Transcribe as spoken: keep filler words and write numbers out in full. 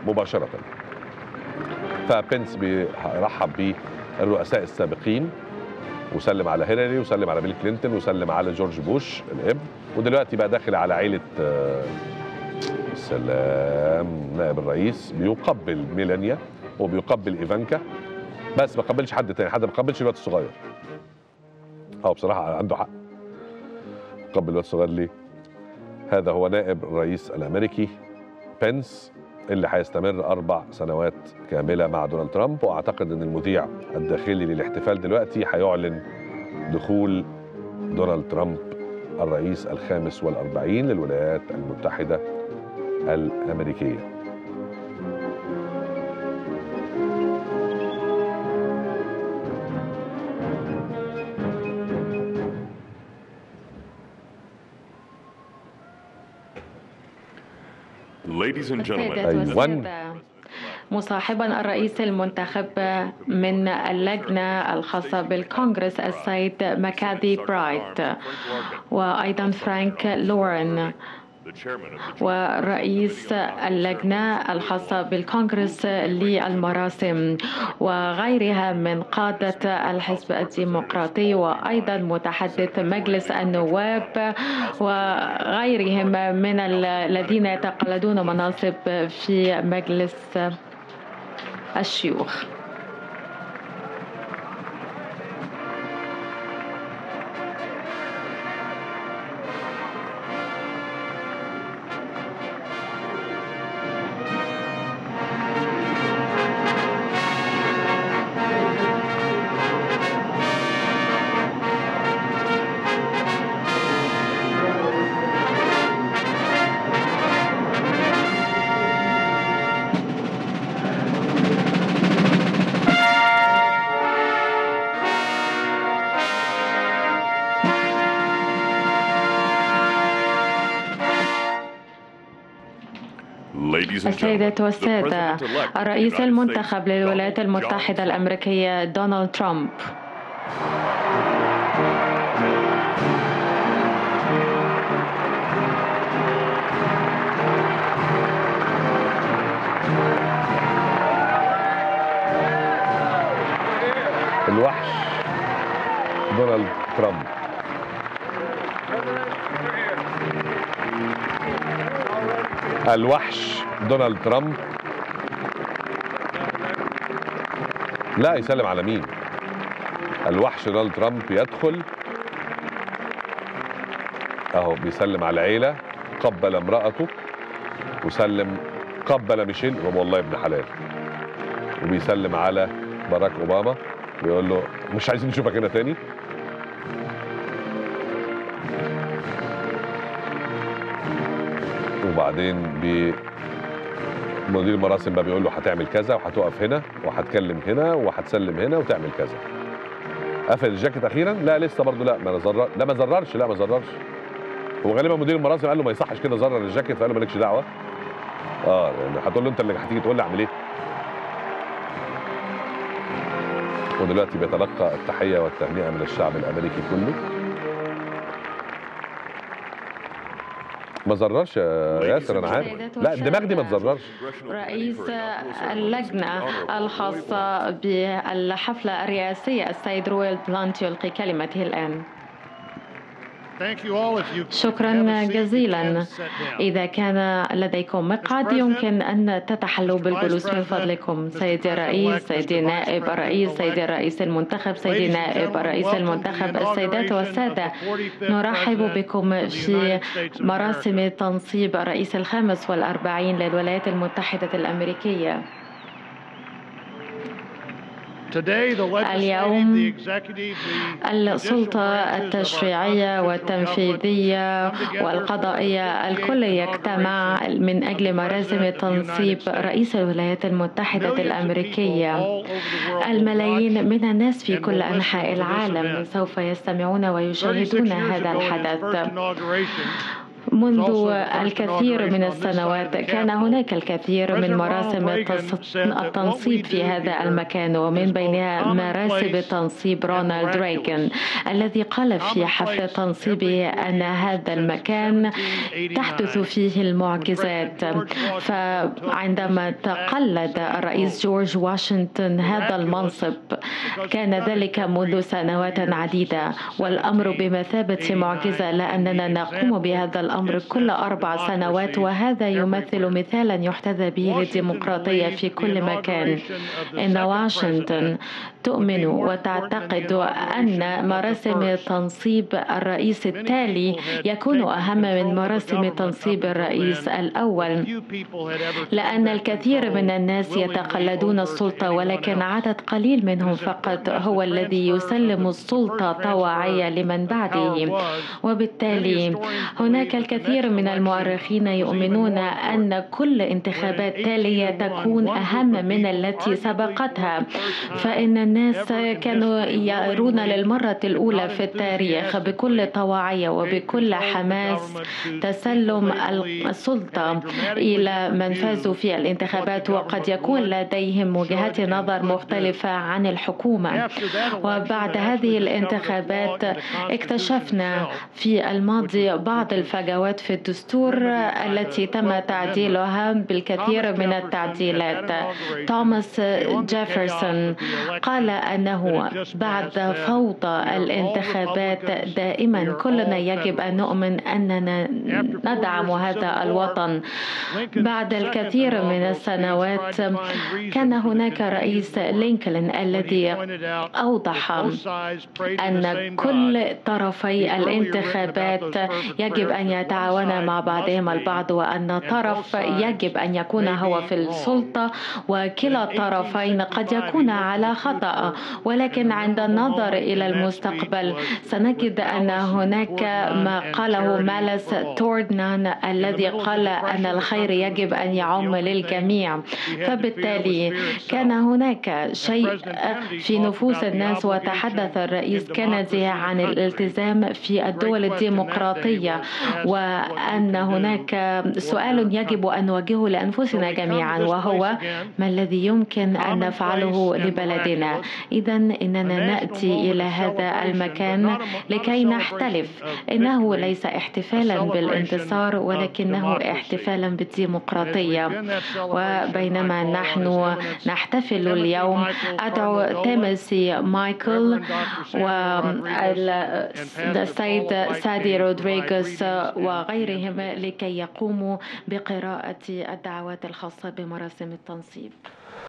مباشرة. فبنس بيرحب بالرؤساء السابقين وسلم على هيلاري وسلم على بيل كلينتون وسلم على جورج بوش الابن، ودلوقتي بقى داخل على عائلة سلام نائب الرئيس، بيقبل ميلانيا وبيقبل ايفانكا، بس ما قبلش حد تاني، حد ما قبلش الواد الصغير. هو بصراحة عنده حق، قبل الواد الصغير ليه؟ هذا هو نائب الرئيس الامريكي بنس اللي هيستمر اربع سنوات كامله مع دونالد ترامب، واعتقد ان المذيع الداخلي للاحتفال دلوقتي هيعلن دخول دونالد ترامب الرئيس الخامس والاربعين للولايات المتحده الامريكيه. أيوة. مصاحبا الرئيس المنتخب من اللجنة الخاصة بالكونغرس السيد ماكاذي برايت، وأيضا فرانك لورين، ورئيس اللجنة الخاصة بالكونغرس للمراسم، وغيرها من قادة الحزب الديمقراطي، وأيضا متحدث مجلس النواب، وغيرهم من الذين يتقلدون مناصب في مجلس الشيوخ. السيدات والسادة، الرئيس المنتخب للولايات المتحدة الأمريكية دونالد ترامب. الوحش دونالد ترامب. الوحش دونالد ترامب. لا يسلم على مين؟ الوحش دونالد ترامب يدخل اهو، بيسلم على العيلة، قبل امرأته وسلم، قبل ميشيل والله ابن حلال، وبيسلم على باراك اوباما ويقول له مش عايزين نشوفك هنا تاني. وبعدين مدير المراسم بقى بيقول له هتعمل كذا وهتقف هنا وهتكلم هنا وهتسلم هنا وتعمل كذا. قفل الجاكيت اخيرا؟ لا لسه برضه، لا ما زرر، لا ما زررش، لا ما زررش. هو غالبا مدير المراسم قال له ما يصحش كده زرر الجاكيت، فقال له مالكش دعوه. اه يعني هتقول له انت اللي هتيجي تقول لي اعمل ايه. ودلوقتي بيتلقى التحيه والتهنئه من الشعب الامريكي كله. ما زررش يا ياسر انا عارف، لا الدماغ دي ما تزررش. رئيس اللجنة الخاصة بالحفلة الرئاسية السيد رويل بلانت يلقي كلمته الآن. شكرا جزيلا. إذا كان لديكم مقعد يمكن أن تتحلوا بالجلوس من فضلكم. سيدي الرئيس، سيدي نائب الرئيس، سيدي الرئيس المنتخب، سيدي نائب الرئيس المنتخب، السيدات والسادة، نرحب بكم في مراسم تنصيب الرئيس الخامس والأربعين للولايات المتحدة الأمريكية. اليوم السلطة التشريعية والتنفيذية والقضائية الكل يجتمع من أجل مراسم تنصيب رئيس الولايات المتحدة الأمريكية. الملايين من الناس في كل أنحاء العالم سوف يستمعون ويشاهدون هذا الحدث، منذ الكثير من السنوات كان هناك الكثير من مراسم التنصيب في هذا المكان، ومن بينها مراسم تنصيب رونالد ريغان الذي قال في حفل تنصيبه أن هذا المكان تحدث فيه المعجزات. فعندما تقلد الرئيس جورج واشنطن هذا المنصب كان ذلك منذ سنوات عديدة، والأمر بمثابة معجزة لأننا نقوم بهذا الأمر كل أربع سنوات، وهذا يمثل مثالا يحتذى به للديمقراطية في كل مكان. إن واشنطن تؤمن وتعتقد أن مراسم تنصيب الرئيس التالي يكون أهم من مراسم تنصيب الرئيس الأول، لأن الكثير من الناس يتقلدون السلطة، ولكن عدد قليل منهم فقط هو الذي يسلم السلطة طواعية لمن بعده. وبالتالي هناك الكثير من المؤرخين يؤمنون أن كل انتخابات تالية تكون أهم من التي سبقتها، فإن الناس كانوا يرون للمرة الأولى في التاريخ بكل طواعية وبكل حماس تسلم السلطة إلى من فازوا في الانتخابات، وقد يكون لديهم وجهات نظر مختلفة عن الحكومة. وبعد هذه الانتخابات اكتشفنا في الماضي بعض الفجوات في الدستور التي تم تعديلها بالكثير من التعديلات. توماس جيفرسون قال أنه بعد فوضى الانتخابات دائما كلنا يجب أن نؤمن أننا ندعم هذا الوطن. بعد الكثير من السنوات كان هناك رئيس لينكولن الذي أوضح أن كل طرفي الانتخابات يجب أن يتعاونا مع بعضهم البعض، وأن طرف يجب أن يكون هو في السلطة وكلا الطرفين قد يكون على خطأ، ولكن عند النظر إلى المستقبل سنجد أن هناك ما قاله مالس توردنان الذي قال أن الخير يجب أن يعم للجميع. فبالتالي كان هناك شيء في نفوس الناس، وتحدث الرئيس كينيدي عن الالتزام في الدول الديمقراطية، وأن هناك سؤال يجب أن نواجهه لأنفسنا جميعا، وهو ما الذي يمكن أن نفعله لبلدنا. إذن إننا نأتي إلى هذا المكان لكي نحتفل. إنه ليس احتفالا بالانتصار، ولكنه احتفالا بالديمقراطية. وبينما نحن نحتفل اليوم أدعو تيموثي مايكل والسيد سادي رودريغوس وغيرهم لكي يقوموا بقراءة الدعوات الخاصة بمراسم التنصيب.